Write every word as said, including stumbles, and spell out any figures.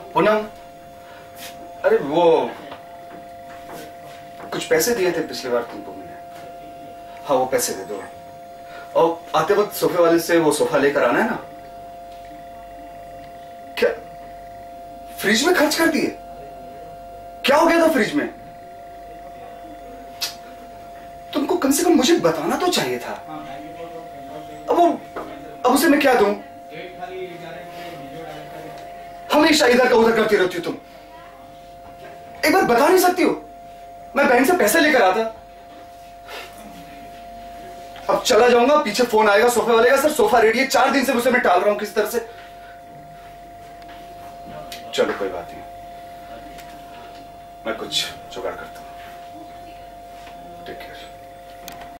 पूनम, अरे वो कुछ पैसे दिए थे पिछली बार तुमको मैंने। हाँ वो पैसे दे दो, और आते वक्त सोफे वाले से वो सोफा लेकर आना है ना। क्या फ्रिज में खर्च कर दिए? क्या हो गया था फ्रिज में? तुमको कम से कम मुझे बताना तो चाहिए था। अब वो अब उसे मैं क्या दूं? हमेशा इधर का उधर करती रहती हो तुम। एक बार बता नहीं सकती हो? मैं बहन से पैसे लेकर आता। अब चला जाऊंगा, पीछे फोन आएगा सोफे वाले का, सर सोफा रेडी है। चार दिन से उसे मैं टाल रहा हूं किसी तरह से। चलो कोई बात नहीं, मैं कुछ जुगाड़ करता हूं।